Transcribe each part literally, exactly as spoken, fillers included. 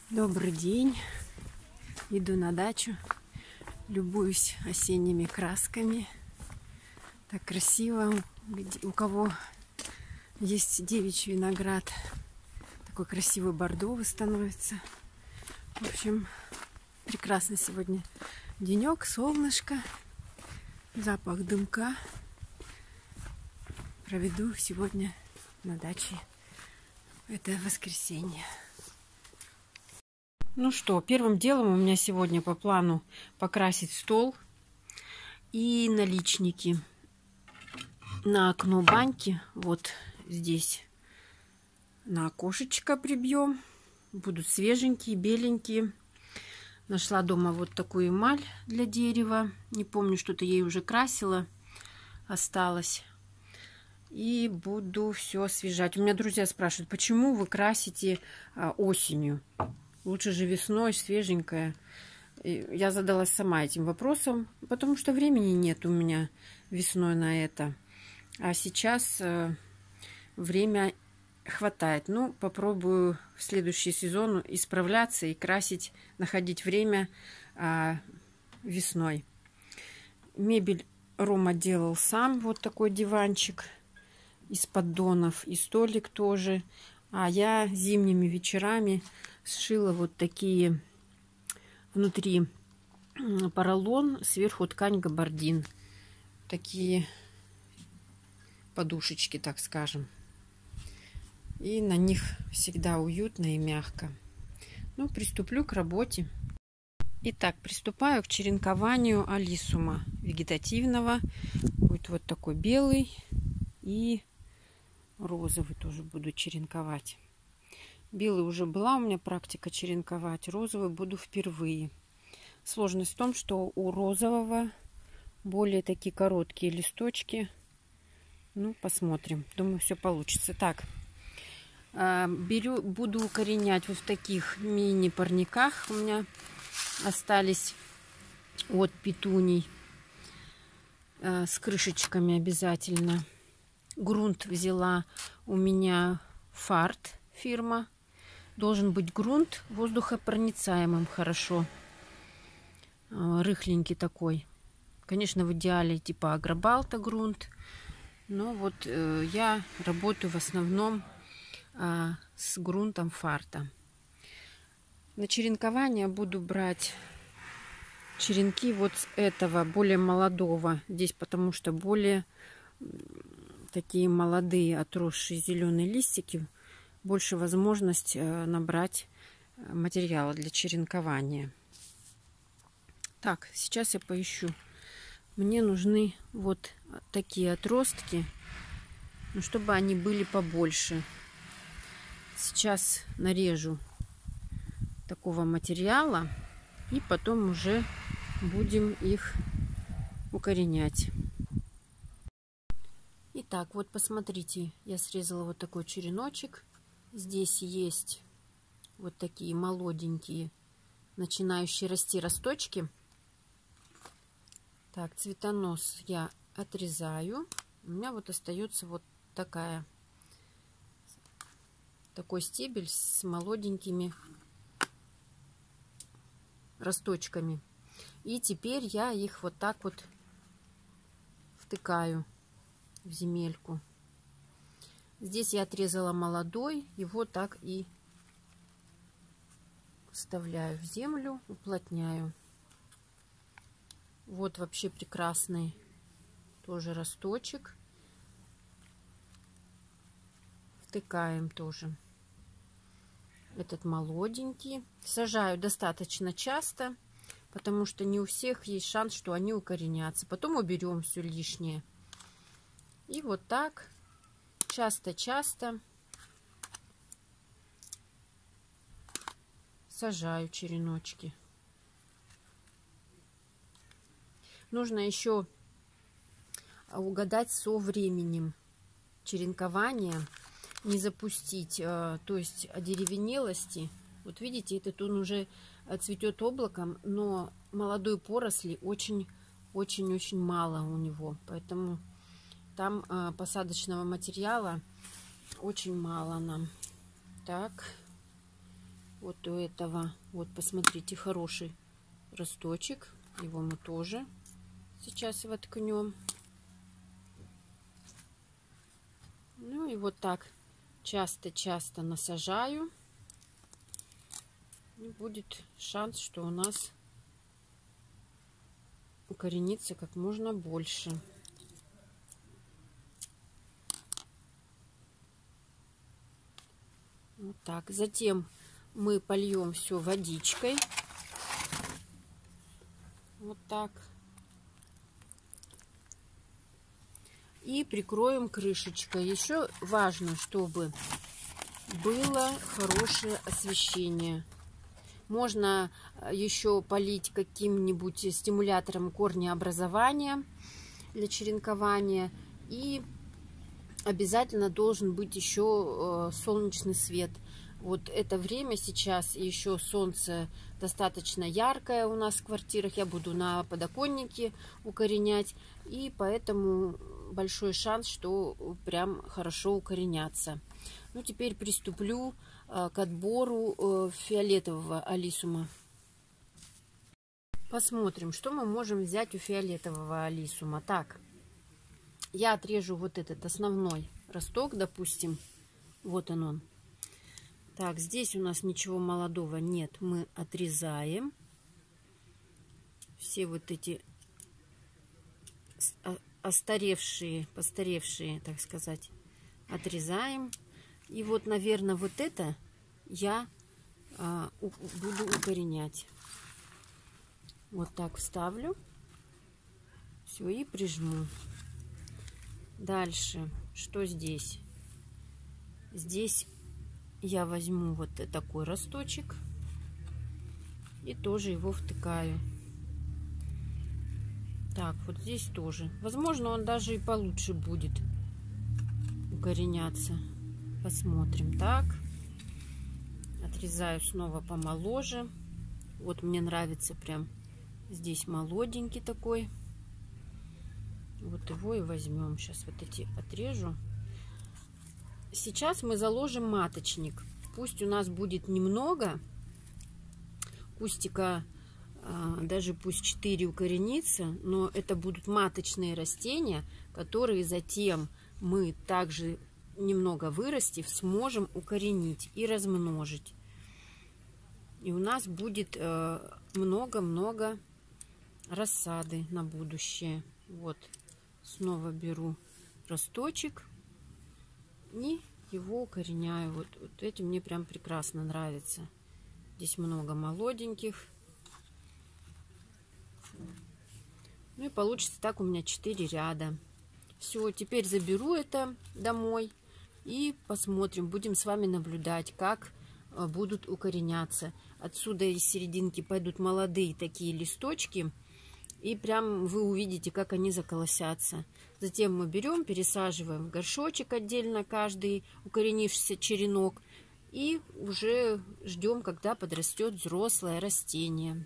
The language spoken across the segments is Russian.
Добрый день. Иду на дачу, любуюсь осенними красками. Так красиво. У кого есть девичий виноград, такой красивый бордовый становится. В общем, прекрасно сегодня денек, солнышко, запах дымка. Проведу сегодня на даче. Это воскресенье. Ну что, первым делом у меня сегодня по плану покрасить стол и наличники на окно баньки. Вот здесь на окошечко прибьем. Будут свеженькие, беленькие. Нашла дома вот такую эмаль для дерева. Не помню, что-то ей уже красила. Осталось. И буду все освежать. У меня друзья спрашивают, почему вы красите а, осенью? Лучше же весной, свеженькая. Я задалась сама этим вопросом, потому что времени нет у меня весной на это. А сейчас э, время хватает. Ну, попробую в следующий сезон исправляться и красить, находить время э, весной. Мебель Рома делал сам. Вот такой диванчик из поддонов. И столик тоже. А я зимними вечерами сшила вот такие внутри поролон, сверху ткань габардин. Такие подушечки, так скажем. И на них всегда уютно и мягко. Ну, приступлю к работе. Итак, приступаю к черенкованию алисума вегетативного. Будет вот такой белый и розовый тоже буду черенковать. Белый уже была у меня практика черенковать. Розовый буду впервые. Сложность в том, что у розового более такие короткие листочки. Ну, посмотрим. Думаю, все получится. Так, беру, буду укоренять вот в таких мини-парниках. У меня остались от петуний. С крышечками обязательно. Грунт взяла у меня Фарт фирма. Должен быть грунт воздухопроницаемым хорошо. Рыхленький такой. Конечно, в идеале типа агробалта грунт. Но вот э, я работаю в основном э, с грунтом Фарта. На черенкование буду брать черенки вот с этого более молодого. Здесь потому что более такие молодые отросшие зеленые листики. Больше возможность набрать материала для черенкования. Так, сейчас я поищу. Мне нужны вот такие отростки, ну, чтобы они были побольше. Сейчас нарежу такого материала и потом уже будем их укоренять. Итак, вот посмотрите, я срезала вот такой череночек. Здесь есть вот такие молоденькие, начинающие расти росточки. Так, цветонос я отрезаю. У меня вот остается вот такая, такой стебель с молоденькими росточками. И теперь я их вот так вот втыкаю в земельку. Здесь я отрезала молодой, его так и вставляю в землю, уплотняю. Вот вообще прекрасный тоже росточек. Втыкаем тоже этот молоденький. Сажаю достаточно часто, потому что не у всех есть шанс, что они укоренятся. Потом уберем все лишнее. И вот так часто-часто сажаю череночки. Нужно еще угадать со временем черенкования, не запустить, то есть одеревенелости. Вот видите, этот он уже цветет облаком, но молодой поросли очень-очень-очень мало у него, поэтому там посадочного материала очень мало нам. Так, Вот у этого, вот посмотрите, хороший росточек. Его мы тоже сейчас воткнем. Ну и вот так часто-часто насажаю. И будет шанс, что у нас укоренится как можно больше. Вот так. Затем мы польем все водичкой. Вот так. И прикроем крышечкой. Еще важно, чтобы было хорошее освещение. Можно еще полить каким-нибудь стимулятором корнеобразования для черенкования. И обязательно должен быть еще солнечный свет. Вот это время сейчас еще солнце достаточно яркое у нас в квартирах. Я буду на подоконнике укоренять. И поэтому большой шанс, что прям хорошо укоренятся. Ну, теперь приступлю к отбору фиолетового алисума. Посмотрим, что мы можем взять у фиолетового алисума. Так, я отрежу вот этот основной росток, допустим. Вот он он. Так, здесь у нас ничего молодого нет. Мы отрезаем все вот эти остаревшие, постаревшие, так сказать, отрезаем. И вот, наверное, вот это я а, у, буду укоренять. Вот так вставлю. Все, и прижму. Дальше, что здесь? Здесь я возьму вот такой росточек и тоже его втыкаю. Так, вот здесь тоже. Возможно, он даже и получше будет укореняться. Посмотрим. Так, отрезаю снова помоложе. Вот мне нравится прям здесь молоденький такой. Вот его и возьмем. Сейчас вот эти отрежу. Сейчас мы заложим маточник. Пусть у нас будет немного кустика, даже пусть четыре укоренится, но это будут маточные растения, которые затем мы также немного вырастив сможем укоренить и размножить. И у нас будет много-много рассады на будущее. Вот, снова беру росточек и его укореняю. Вот, вот эти мне прям прекрасно нравятся. Здесь много молоденьких. Ну и получится так у меня четыре ряда. Все, теперь заберу это домой и посмотрим. Будем с вами наблюдать, как будут укореняться. Отсюда из серединки пойдут молодые такие листочки. И прям вы увидите, как они заколосятся. Затем мы берем, пересаживаем в горшочек отдельно каждый укоренившийся черенок. И уже ждем, когда подрастет взрослое растение.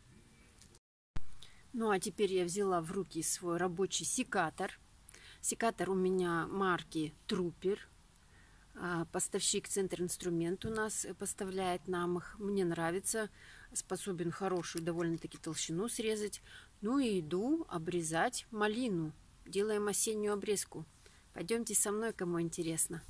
Ну а теперь я взяла в руки свой рабочий секатор. Секатор у меня марки Трупер. Поставщик Центр Инструмент у нас поставляет нам их. Мне нравится. Способен хорошую довольно-таки толщину срезать. Ну и иду обрезать малину. Делаем осеннюю обрезку. Пойдемте со мной, кому интересно.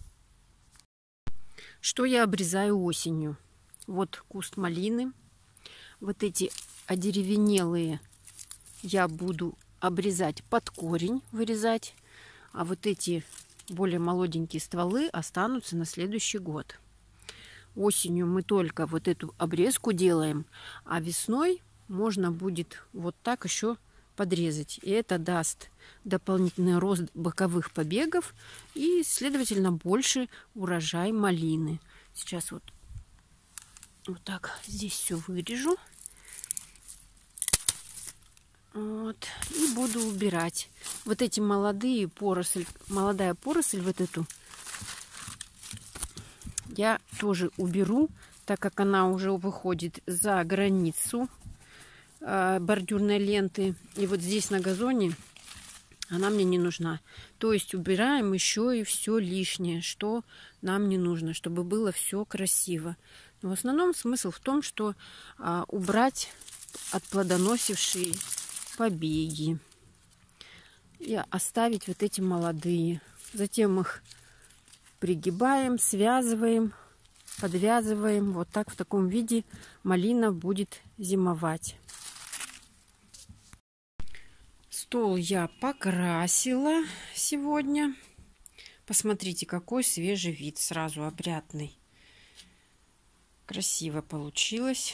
Что я обрезаю осенью? Вот куст малины. Вот эти одеревенелые я буду обрезать под корень, вырезать. А вот эти более молоденькие стволы останутся на следующий год. Осенью мы только вот эту обрезку делаем, а весной можно будет вот так еще подрезать. И это даст дополнительный рост боковых побегов и, следовательно, больше урожай малины. Сейчас вот, вот так здесь все вырежу. Вот. И буду убирать. Вот эти молодые поросль, молодая поросль, вот эту, я тоже уберу, так как она уже выходит за границу э, бордюрной ленты. И вот здесь на газоне она мне не нужна. То есть убираем еще и все лишнее, что нам не нужно, чтобы было все красиво. Но в основном смысл в том, что а, убрать отплодоносившие побеги и оставить вот эти молодые. Затем их пригибаем, связываем, подвязываем. Вот так в таком виде малина будет зимовать. Стол я покрасила сегодня. Посмотрите, какой свежий вид, сразу опрятный. Красиво получилось.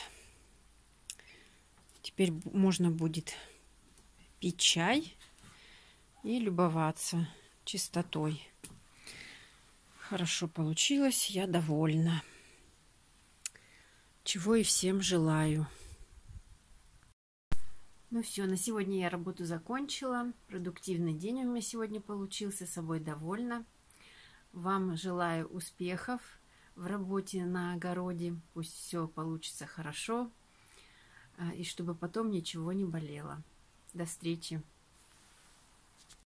Теперь можно будет пить чай и любоваться чистотой. Хорошо получилось, я довольна. Чего и всем желаю. Ну все, на сегодня я работу закончила. Продуктивный день у меня сегодня получился, собой довольна. Вам желаю успехов в работе на огороде. Пусть все получится хорошо. И чтобы потом ничего не болело. До встречи!